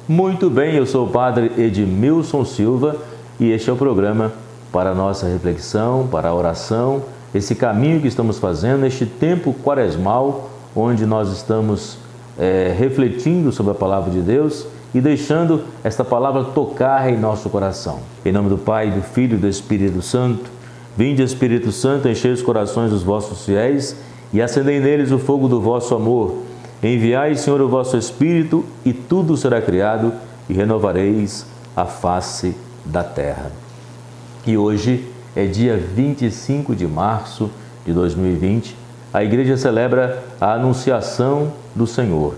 Muito bem, eu sou o Padre Edmilson Silva e este é o programa para a nossa reflexão, para a oração, esse caminho que estamos fazendo, neste tempo quaresmal, onde nós estamos refletindo sobre a Palavra de Deus e deixando esta palavra tocar em nosso coração. Em nome do Pai, do Filho e do Espírito Santo, vinde Espírito Santo, enchei os corações dos vossos fiéis e acendei neles o fogo do vosso amor. Enviai, Senhor, o vosso Espírito, e tudo será criado, e renovareis a face da terra. E hoje é dia 25 de março de 2020, a Igreja celebra a Anunciação do Senhor.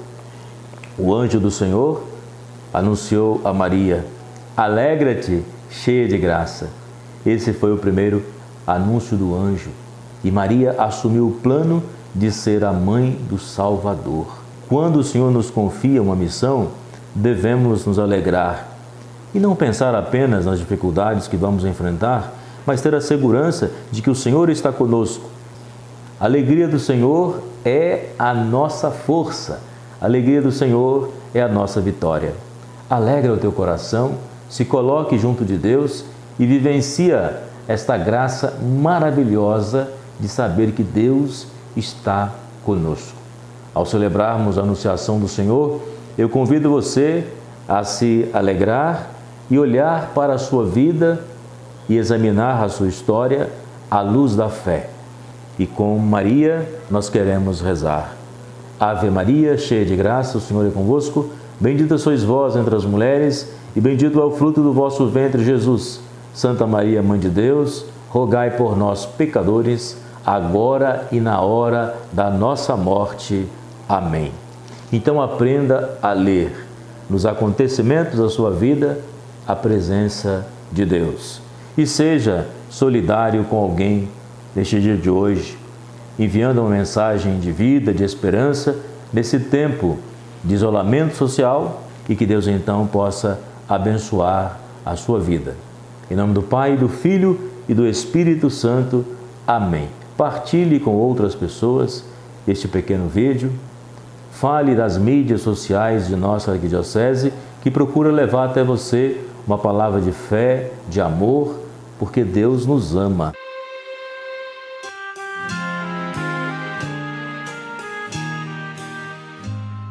O anjo do Senhor anunciou a Maria: alegra-te, cheia de graça. Esse foi o primeiro anúncio do anjo, e Maria assumiu o plano de ser a mãe do Salvador. Quando o Senhor nos confia uma missão, devemos nos alegrar e não pensar apenas nas dificuldades que vamos enfrentar, mas ter a segurança de que o Senhor está conosco. A alegria do Senhor é a nossa força, a alegria do Senhor é a nossa vitória. Alegra o teu coração, se coloque junto de Deus e vivencia esta graça maravilhosa de saber que Deus está conosco. Ao celebrarmos a Anunciação do Senhor, eu convido você a se alegrar e olhar para a sua vida e examinar a sua história à luz da fé. E com Maria nós queremos rezar. Ave Maria, cheia de graça, o Senhor é convosco. Bendita sois vós entre as mulheres e bendito é o fruto do vosso ventre, Jesus. Santa Maria, Mãe de Deus, rogai por nós, pecadores, agora e na hora da nossa morte. Amém. Então aprenda a ler nos acontecimentos da sua vida a presença de Deus. E seja solidário com alguém neste dia de hoje, enviando uma mensagem de vida, de esperança, nesse tempo de isolamento social, e que Deus então possa abençoar a sua vida. Em nome do Pai, do Filho e do Espírito Santo. Amém. Partilhe com outras pessoas este pequeno vídeo. Fale das mídias sociais de nossa arquidiocese, que procura levar até você uma palavra de fé, de amor, porque Deus nos ama.